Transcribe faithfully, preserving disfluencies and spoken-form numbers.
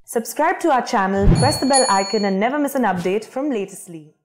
Subscribe to our channel, press the bell icon and never miss an update from Latestly.